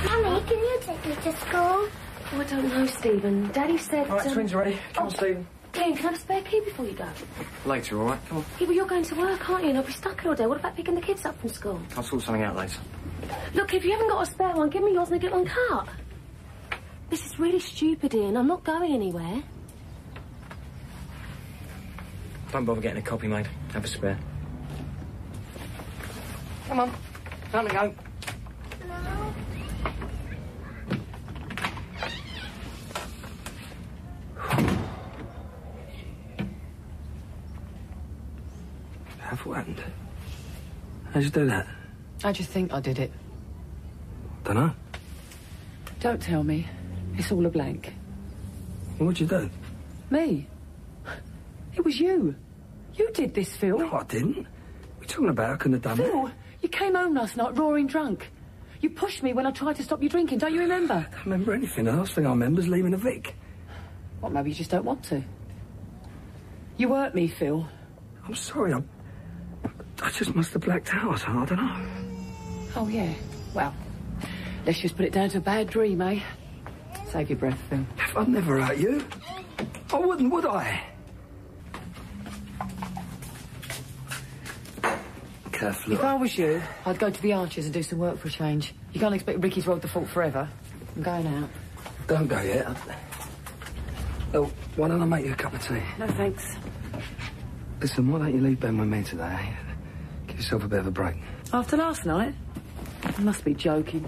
Mummy, can you take me to school? Oh, I don't know, Stephen. Daddy said... All right, twins are ready. Come on, Stephen. Ian, can I have a spare key before you go? Later, all right? Come on. Yeah, but you're going to work, aren't you? And I'll be stuck here all day. What about picking the kids up from school? I'll sort something out later. Look, if you haven't got a spare one, give me yours and I'll get one cut. This is really stupid, Ian. I'm not going anywhere. Don't bother getting a copy made. Have a spare. Come on. Time to go. No. What happened? How'd you do that? How'd you think I did it? Dunno. Don't tell me. It's all a blank. What'd you do? Me? It was you. You did this, Phil. No, I didn't. What are you talking about? I couldn't have done Phil, that. you came home last night roaring drunk. You pushed me when I tried to stop you drinking, don't you remember? I don't remember anything. The last thing I remember is leaving a Vic. Well, maybe you just don't want to. You hurt me, Phil. I'm sorry, I just must have blacked out or something, I don't know. Oh, yeah. Well, let's just put it down to a bad dream, eh? Save your breath, Phil. I'd never hurt you. I wouldn't, would I? Careful. If I was you, I'd go to the Archers and do some work for a change. You can't expect Ricky's rode the fault forever. I'm going out. Don't go yet. Oh, why don't I make you a cup of tea? No, thanks. Listen, why don't you leave Ben with me today? Give yourself a bit of a break. After last night? You must be joking.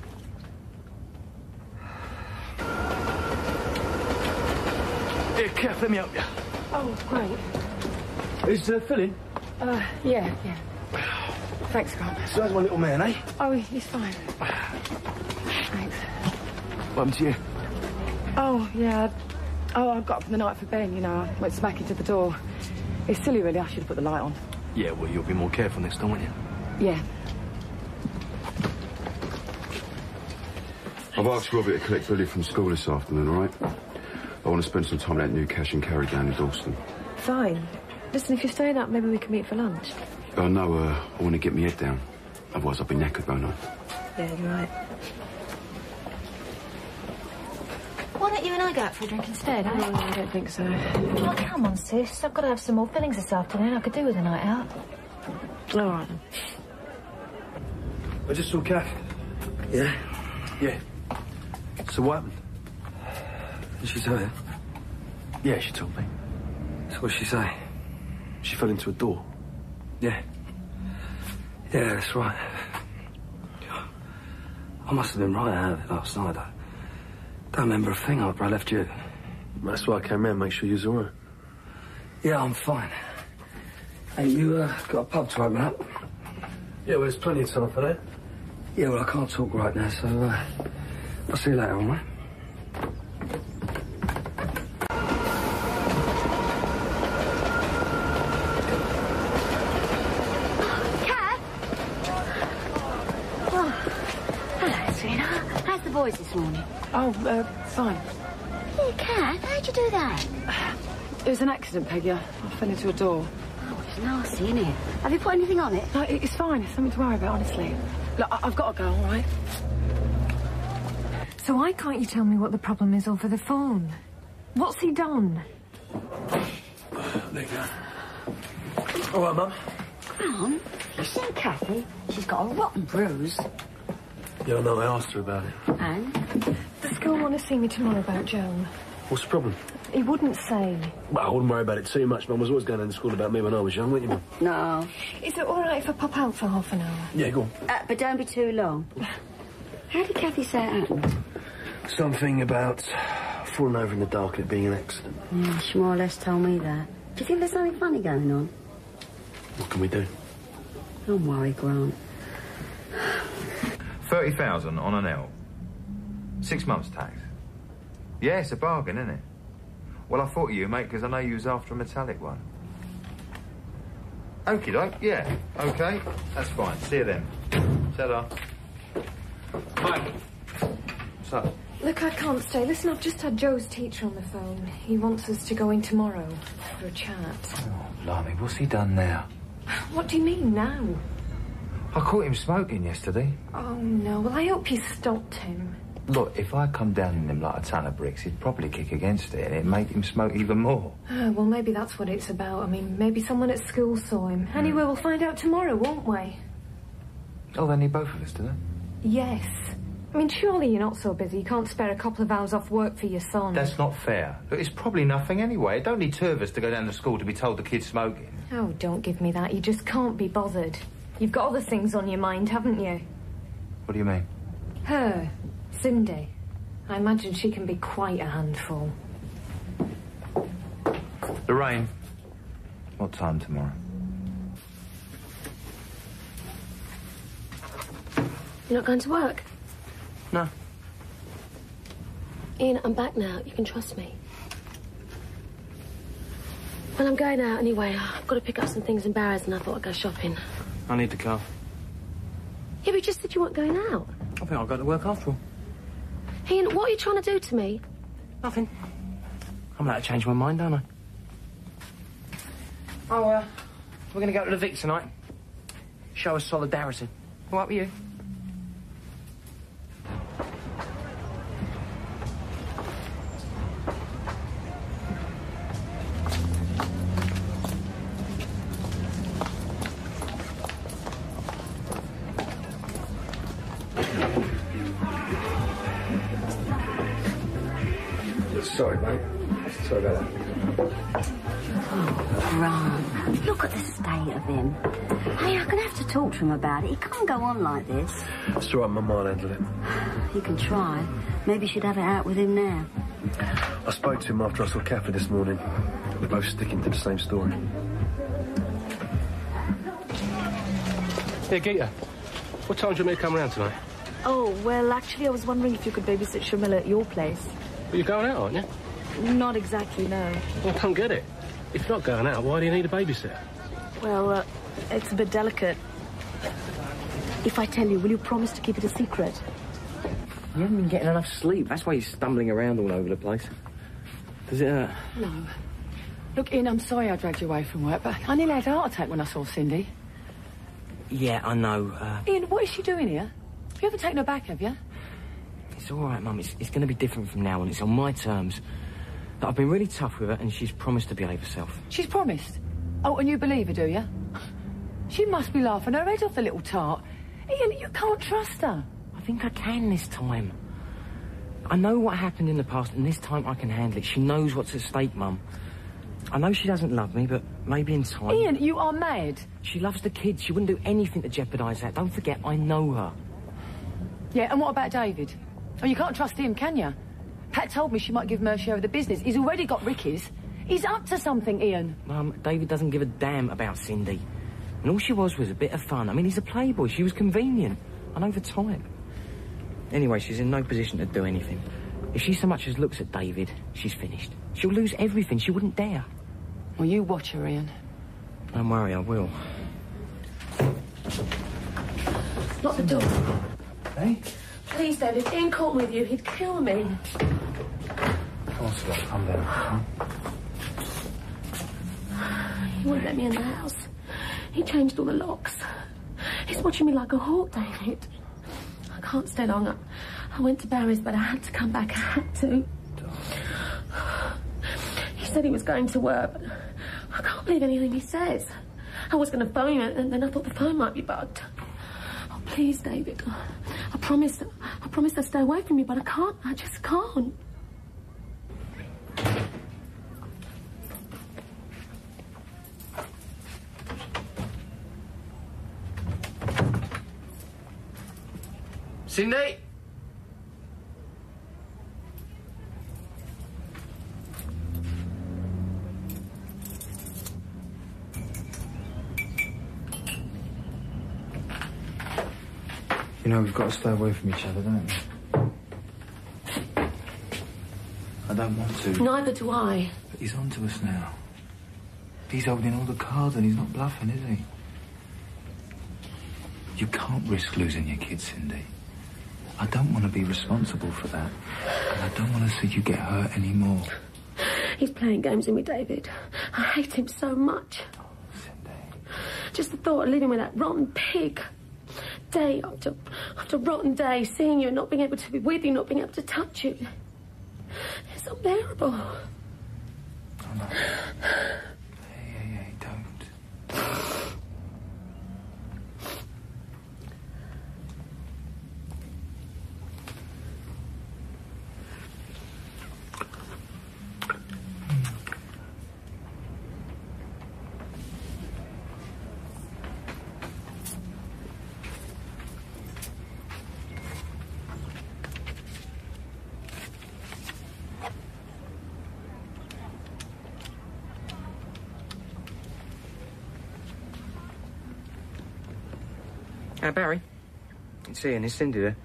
Here, Kev, let me help you. Oh, great. Is Phil in? Yeah. Thanks, Grant. So that's my little man, eh? Oh, he's fine. Thanks. What happened to you? Oh, yeah. Oh, I got up in the night for Ben, you know. I went smack into the door. It's silly, really. I should have put the light on. Yeah, well, you'll be more careful next time, won't you? Yeah. I've asked Robbie to collect Billy from school this afternoon, all right? I want to spend some time at that new cash and carry down in Dalston. Fine. Listen, if you're staying up, maybe we can meet for lunch. No, I want to get my head down. Otherwise I'll be knackered, won't I? Yeah, you're right. Why don't you and I go out for a drink instead, eh? No, I don't think so. Oh, come on, sis. I've got to have some more fillings this afternoon. I could do with a night out. All right, then. I just saw Kath. Yeah? Yeah. So what happened? Did she tell you? Yeah, she told me. So what'd she say? She fell into a door. Yeah. Yeah, that's right. I must have been right out of it last night. I don't remember a thing after I left you. That's why I came round, make sure you was all right. Yeah, I'm fine. Hey, you got a pub to open up? Yeah, well, there's plenty of time for that. Yeah, well, I can't talk right now, so I'll see you later, all right? Boys this morning. Oh, fine. Hey, Kat, how'd you do that? It was an accident, Peggy. I fell into a door. Oh, it's nasty, isn't it? Have you put anything on it? No, it's fine. It's something to worry about, honestly. Look, I've got to go, all right? So why can't you tell me what the problem is over the phone? What's he done? There you go. All right, Mum. Mum, you seen Kathy? She's got a rotten bruise. Yeah, I know. I asked her about it. And? The school want to see me tomorrow about Joan. What's the problem? He wouldn't say. Well, I wouldn't worry about it too much. Mum was always going to school about me when I was young, weren't you, Mum? No. Is it all right if I pop out for half an hour? Yeah, go on. But don't be too long. How did Kathy say it happened? Something about falling over in the dark and it being an accident. Yeah, she more or less told me that. Do you think there's something funny going on? What can we do? Don't worry, Grant. 30,000 on an L. 6 months tax. Yeah, it's a bargain, isn't it? Well, I thought of you, mate, because I know you was after a metallic one. Okie doke, yeah. OK, that's fine. See you then. Ta-da. Mike. What's up? Look, I can't stay. Listen, I've just had Joe's teacher on the phone. He wants us to go in tomorrow for a chat. Oh, blimey, what's he done now? What do you mean, now? I caught him smoking yesterday. Oh, no. Well, I hope you stopped him. Look, if I come down on him like a ton of bricks, he'd probably kick against it and it'd make him smoke even more. Oh, well, maybe that's what it's about. I mean, maybe someone at school saw him. Anyway, we'll find out tomorrow, won't we? Oh, they need both of us, do they? Yes. I mean, surely you're not so busy. You can't spare a couple of hours off work for your son. That's not fair. Look, it's probably nothing anyway. It don't need two of us to go down to school to be told the kid's smoking. Oh, don't give me that. You just can't be bothered. You've got other things on your mind, haven't you? What do you mean? Her. Cindy. I imagine she can be quite a handful. Lorraine, what time tomorrow? You're not going to work? No. Ian, I'm back now. You can trust me. Well, I'm going out anyway. I've got to pick up some things in Barry's and I thought I'd go shopping. I need the car. Yeah, but you just said you weren't going out. I think I'll go to work after all. Ian, what are you trying to do to me? Nothing. I'm allowed to change my mind, don't I? Oh, we're going to go to the Vic tonight. Show us solidarity. All right with you? Sorry, mate. Sorry about that. Grant, look at the state of him. Hey, I'm going to have to talk to him about it. He can't go on like this. It's all right, Mum, I'll handle it. You can try. Maybe you should have it out with him now. I spoke to him after I saw Kathy this morning. We're both sticking to the same story. Hey, Gita, what time do you want me to come around tonight? Oh, well, actually, I was wondering if you could babysit Shamila at your place. Well, you're going out, aren't you? Not exactly, no. Well, I don't get it. If you're not going out, why do you need a babysitter? Well, it's a bit delicate. If I tell you, will you promise to keep it a secret? You haven't been getting enough sleep. That's why you're stumbling around all over the place. Does it hurt? No. Look, Ian, I'm sorry I dragged you away from work, but I nearly had a heart attack when I saw Cindy. Yeah, I know. Ian, what is she doing here? Have you ever taken her back, have you? It's all right, Mum. It's going to be different from now on. It's on my terms. But I've been really tough with her, and she's promised to behave herself. She's promised? Oh, and you believe her, do you? She must be laughing her head off, the little tart. Ian, you can't trust her. I think I can this time. I know what happened in the past, and this time I can handle it. She knows what's at stake, Mum. I know she doesn't love me, but maybe in time... Ian, you are mad. She loves the kids. She wouldn't do anything to jeopardise that. Don't forget, I know her. Yeah, and what about David? Oh, you can't trust him, can you? Pat told me she might give Mercy over the business. He's already got Ricky's. He's up to something, Ian. Mum, David doesn't give a damn about Cindy. And all she was a bit of fun. I mean, he's a playboy. She was convenient. And over time. Anyway, she's in no position to do anything. If she so much as looks at David, she's finished. She'll lose everything. She wouldn't dare. Well, you watch her, Ian. Don't worry, I will. Lock the door. Hey? Please, David, Ian caught with you. He'd kill me. Oh, Scott, calm down. He wouldn't let me in the house. He changed all the locks. He's watching me like a hawk, David. I can't stay long. I went to Barry's, but I had to come back. I had to. He said he was going to work, but I can't believe anything he says. I was going to phone him, and then I thought the phone might be bugged. Oh, please, David. I promised I'd stay away from you, but I can't. I just can't. Cindy? You know, we've got to stay away from each other, don't we? I don't want to. Neither do I. But he's on to us now. He's holding all the cards and he's not bluffing, is he? You can't risk losing your kids, Cindy. I don't want to be responsible for that. And I don't want to see you get hurt anymore. He's playing games with me, David. I hate him so much. Oh, Cindy. Just the thought of living with that rotten pig. day after rotten day, seeing you and not being able to be with you, not being able to touch you. It's unbearable. Oh, no. Hey, don't. Barry? It's Ian. Is Cindy there?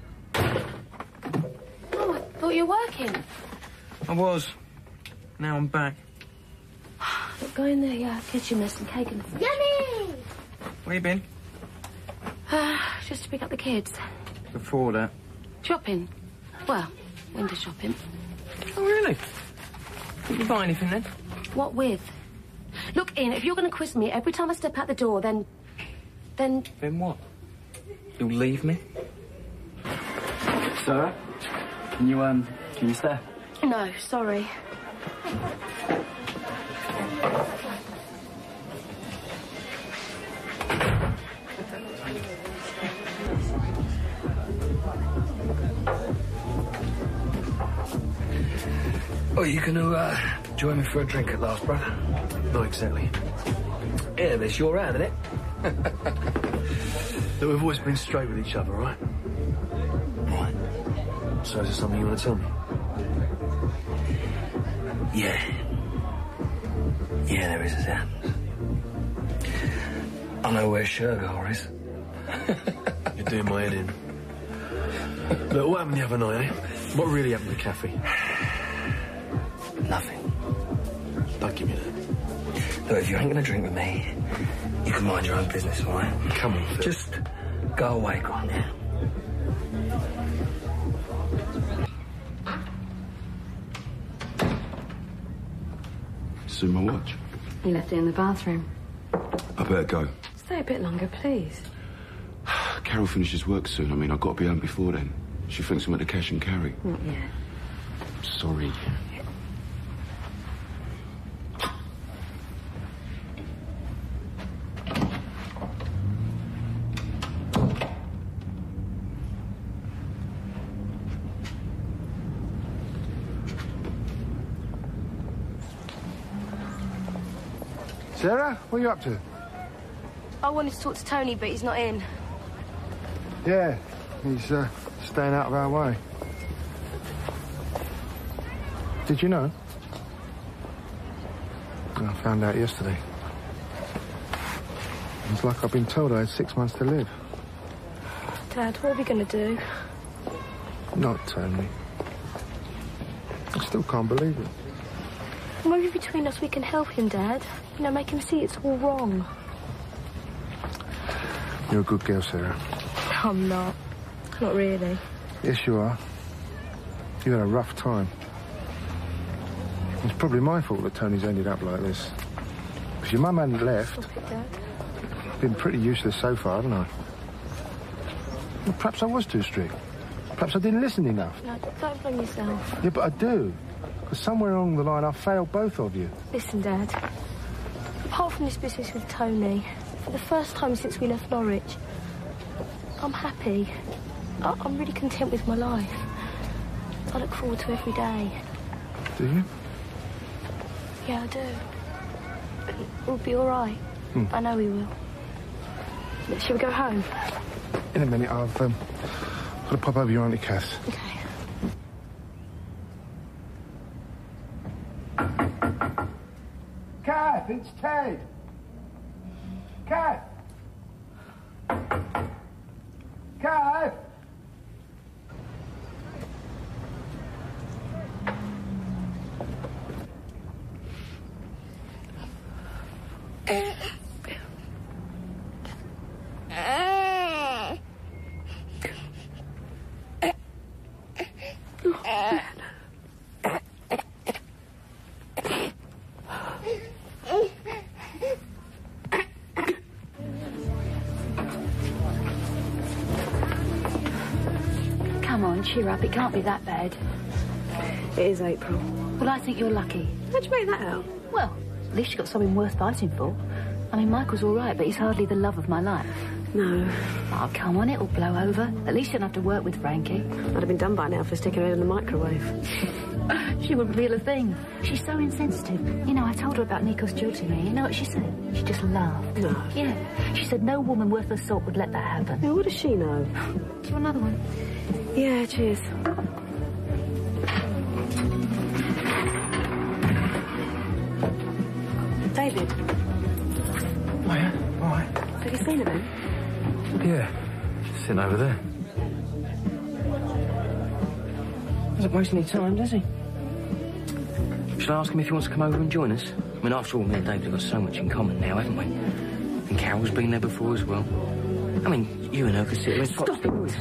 Oh, I thought you were working. I was. Now I'm back. Look, go in the kitchen. There's some cake in the fridge. Yummy! Where you been? Just to pick up the kids. Before that. Shopping. Well, winter shopping. Oh, really? Did you buy anything then? What with? Look, Ian, if you're going to quiz me every time I step out the door, then... Then what? You'll leave me? Sarah, can you stay? No, sorry. Oh, you gonna join me for a drink at last, brother? Not exactly. Yeah, but it's your round, isn't it? That we've always been straight with each other, right? Right. So is there something you want to tell me? Yeah. Yeah, there is, as it happens. I know where Shergar is. You're doing my head in. Look, what happened the other night, eh? What really happened to Kathy? Nothing. Don't give me that. Look, if you ain't gonna drink with me, you can mind your own business, all right? Come on, Phil. Just go away, go on, yeah? See my watch? You left it in the bathroom. I better go. Stay a bit longer, please. Carol finishes work soon. I mean, I've got to be home before then. She thinks I'm at the cash and carry. Not yet. Sorry. Sarah, what are you up to? I wanted to talk to Tony, but he's not in. Yeah, he's staying out of our way. Did you know? I found out yesterday. It's like I've been told I had 6 months to live. Dad, what are we going to do? Not Tony. I still can't believe it. Maybe between us we can help him, Dad. You know, make him see it's all wrong. You're a good girl, Sarah. I'm not. Not really. Yes, you are. You had a rough time. It's probably my fault that Tony's ended up like this. If your mum hadn't left... Stop it, Dad. I've been pretty useless so far, haven't I? Well, perhaps I was too strict. Perhaps I didn't listen enough. No, don't blame yourself. Yeah, but I do. Because somewhere along the line I failed both of you. Listen, Dad. Apart from this business with Tony, for the first time since we left Norwich, I'm happy. I'm really content with my life. I look forward to every day. Do you? Yeah, I do. But we'll be all right. I know we will. Shall we go home? In a minute, I've got to pop over your Auntie Kath. Okay. Kath, it's Ted. Kath. Kath. Come on, cheer up. It can't be that bad. It is April. Well, I think you're lucky. How'd you make that out? Well, at least you got something worth fighting for. I mean, Michael's all right, but he's hardly the love of my life. No. Oh, come on, it'll blow over. At least you don't have to work with Frankie. I'd have been done by now for sticking her in the microwave. She wouldn't feel a thing. She's so insensitive. You know, I told her about Nico's jilting me. You know what she said? She just laughed. No. Yeah. She said no woman worth her salt would let that happen. Yeah, what does she know? Do you want another one? Yeah, cheers. David. Oh, yeah? All right. Have you seen her then? Yeah. Sitting over there. Doesn't waste any time, does he? Shall I ask him if he wants to come over and join us? I mean, after all, me and David have got so much in common now, haven't we? And Carol's been there before as well. I mean, you and her could sit there and Stop it!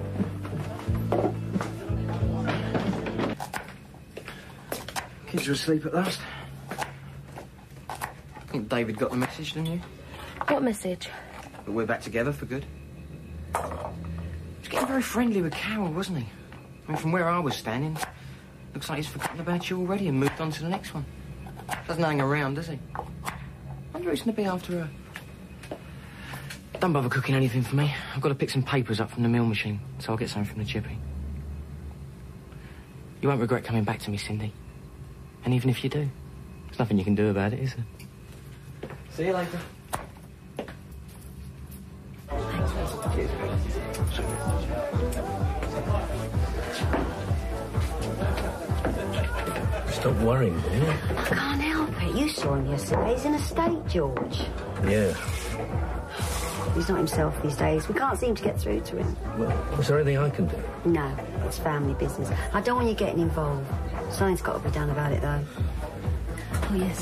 Kids are asleep at last. I think David got the message, didn't you? What message? That we're back together for good. He was getting very friendly with Carol, wasn't he? I mean, from where I was standing, looks like he's forgotten about you already and moved on to the next one. Doesn't hang around, does he? I wonder who's going to be after her. Don't bother cooking anything for me. I've got to pick some papers up from the mill machine, so I'll get some from the chippy. You won't regret coming back to me, Cindy. And even if you do, there's nothing you can do about it, is there? See you later. Stop worrying, will you? I can't help it. You saw him yesterday. He's in a state, George. Yeah. He's not himself these days. We can't seem to get through to him. Well, is there anything I can do? No, it's family business. I don't want you getting involved. Something's got to be done about it, though. Oh, yes.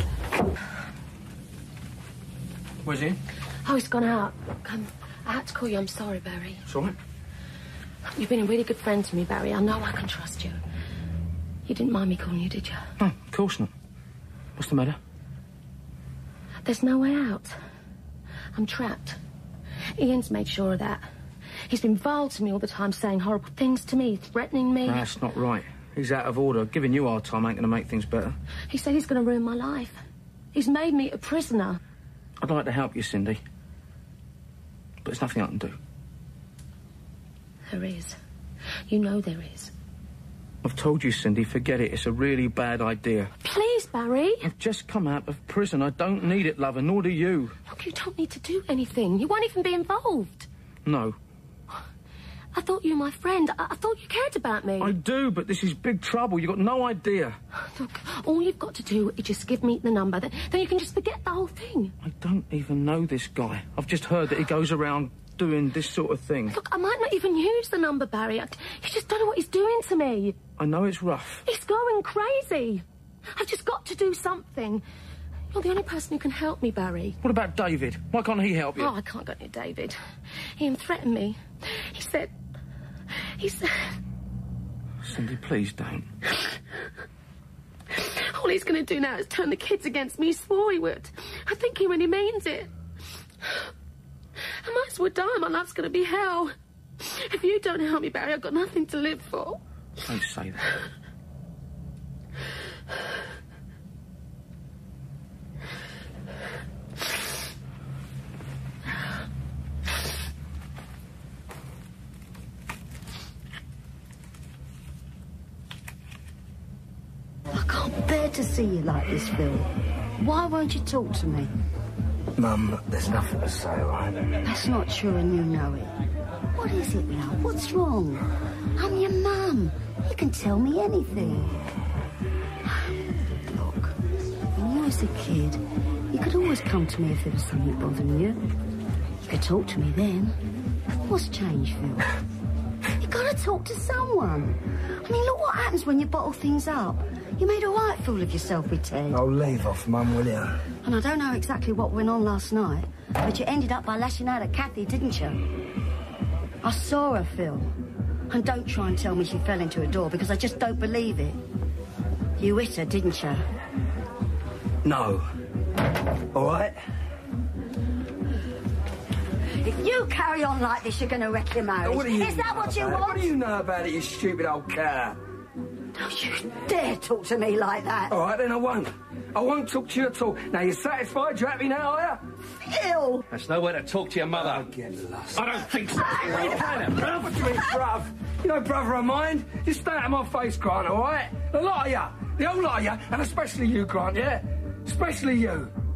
Where's he? Oh, he's gone out. I had to call you. I'm sorry, Barry. It's all right. You've been a really good friend to me, Barry. I know I can trust you. You didn't mind me calling you, did you? No, of course not. What's the matter? There's no way out. I'm trapped. Ian's made sure of that. He's been vile to me all the time, saying horrible things to me, threatening me. That's not right. He's out of order. Giving you a hard time ain't going to make things better. He said he's going to ruin my life. He's made me a prisoner. I'd like to help you, Cindy. But there's nothing I can do. There is. You know there is. I've told you, Cindy, forget it. It's a really bad idea. Please, Barry. I've just come out of prison. I don't need it, love, and nor do you. Look, you don't need to do anything. You won't even be involved. No. I thought you were my friend. I thought you cared about me. I do, but this is big trouble. You've got no idea. Look, all you've got to do is just give me the number. Then you can just forget the whole thing. I don't even know this guy. I've just heard that he goes around doing this sort of thing. Look, I might not even use the number, Barry. You just don't know what he's doing to me. I know it's rough. He's going crazy. I've just got to do something. You're the only person who can help me, Barry. What about David? Why can't he help you? Oh, I can't go near David. Ian threatened me. He said... Cindy, please don't. All he's going to do now is turn the kids against me. He swore he would. I think he really means it. I might as well die. My life's going to be hell. If you don't help me, Barry, I've got nothing to live for. Don't say that. I can't bear to see you like this, Phil. Why won't you talk to me? Mum, there's nothing to say, all right? That's not true and you know it. What is it now? What's wrong? I'm your mum. You can tell me anything. Look, when you was a kid, you could always come to me if there was something bothering you. You could talk to me then. What's changed, Phil? You gotta talk to someone. I mean, look what happens when you bottle things up. You made a right fool of yourself with Ted. Oh, leave off, Mum, will you? And I don't know exactly what went on last night, but you ended up by lashing out at Kathy, didn't you? I saw her, Phil. And don't try and tell me she fell into a door, because I just don't believe it. You hit her, didn't you? No. All right? It You carry on like this, you're going to wreck your marriage. What do you Is that know what you about it? want? What do you know about it, you stupid old cow? Don't you dare talk to me like that. All right, then I won't. I won't talk to you at all. Now, you're satisfied? You happy now, are you? Phil! That's no way to talk to your mother. I'll get lost. I don't think so. What are you doing, bruv? What do you mean, bruv? You know, brother of mine. You stay out of my face, Grant, all right? A lot of you. The whole lot of you, and especially you, Grant, yeah? Especially you.